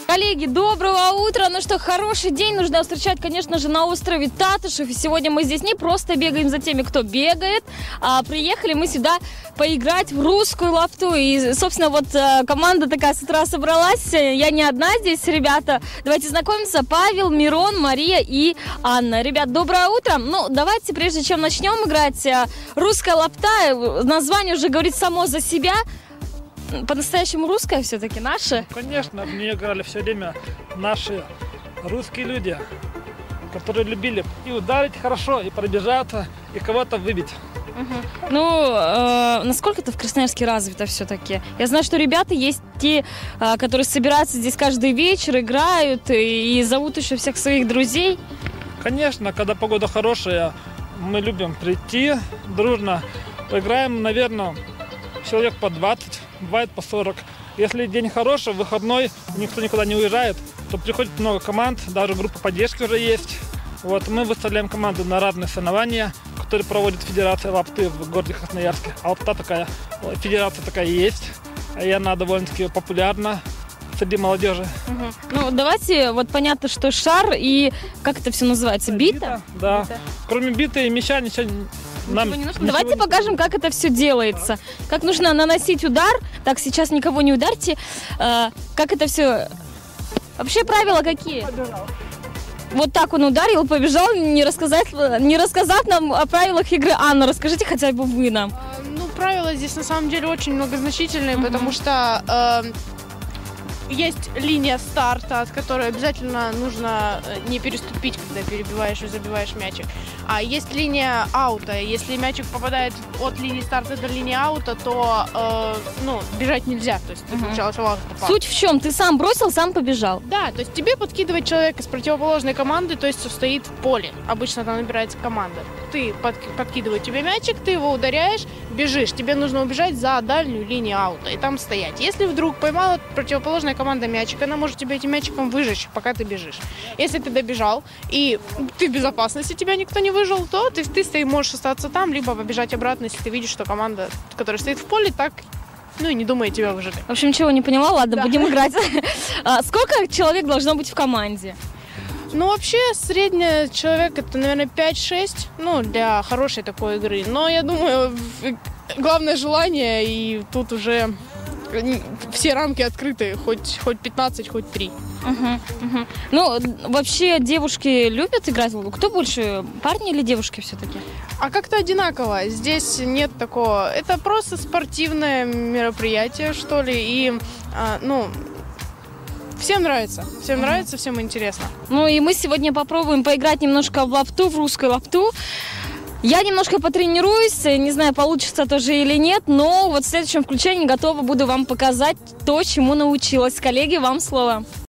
Коллеги, доброго утра. Ну что, хороший день нужно встречать, конечно же, на острове Татышев. И сегодня мы здесь не просто бегаем за теми, кто бегает, а приехали мы сюда поиграть в русскую лапту. И, собственно, вот команда такая с утра собралась. Я не одна здесь, ребята. Давайте знакомиться. Павел, Мирон, Мария и Анна. Ребят, доброе утро. Ну, давайте, прежде чем начнем играть, русская лапта, название уже говорит само за себя. По-настоящему русская все-таки, наша? Конечно, в нее играли все время наши русские люди, которые любили и ударить хорошо, и пробежаться, и кого-то выбить. Ну, насколько это в Красноярске развито все-таки? Я знаю, что ребята есть те, которые собираются здесь каждый вечер, играют и зовут еще всех своих друзей. Конечно, когда погода хорошая, мы любим прийти дружно. Играем, наверное, человек по 20, бывает по 40. Если день хороший, выходной, никто никуда не уезжает, то приходит много команд, даже группа поддержки уже есть. Вот, мы выставляем команду на разные соревнования, которые проводит Федерация лапты в городе Красноярске. А лапта такая, федерация такая есть, и она довольно-таки популярна среди молодежи. Ну, давайте, вот понятно, что шар и, как это все называется, бита? Да, бита. Кроме биты и мяча ничего нам не нужно. Давайте покажем, как это все делается. Как нужно наносить удар. Так, сейчас никого не ударьте. Как это все... Вообще правила какие? Вот так он ударил, побежал, не рассказав нам о правилах игры. Анна, расскажите хотя бы вы нам. Ну, правила здесь на самом деле очень многозначительные, потому что есть линия старта, от которой обязательно нужно не переступить, когда перебиваешь и забиваешь мячик. А есть линия аута. Если мячик попадает от линии старта до линии аута, то бежать нельзя. То есть ты сначала попал. Суть в чем? Ты сам бросил, сам побежал. Да, то есть тебе подкидывает человек из противоположной команды, то есть стоит в поле. Обычно там набирается команда. Ты подкидывает тебе мячик, ты его ударяешь, бежишь. Тебе нужно убежать за дальнюю линию аута и там стоять. Если вдруг поймала противоположная команда мячик, она может тебя этим мячиком выжечь, пока ты бежишь. Если ты добежал и ты в безопасности, тебя никто не выжил, то ты можешь остаться там, либо побежать обратно, если ты видишь, что команда, которая стоит в поле, так и не думает тебя выжить. В общем, ничего не поняла, ладно, да. Будем играть. Сколько человек должно быть в команде? Ну, вообще, средний человек, это, наверное, 5-6, для хорошей такой игры. Но, я думаю, главное желание, и тут уже все рамки открыты, хоть 15, хоть 3. Ну, вообще, девушки любят играть в лапу? Кто больше, парни или девушки все-таки? А как-то одинаково. Здесь нет такого. Это просто спортивное мероприятие, что ли, и, всем нравится. Всем нравится, всем интересно. Ну, и мы сегодня попробуем поиграть немножко в лапту, в русскую лапту. Я немножко потренируюсь, не знаю, получится тоже или нет, но вот в следующем включении готова буду вам показать то, чему научилась. Коллеги, вам слово.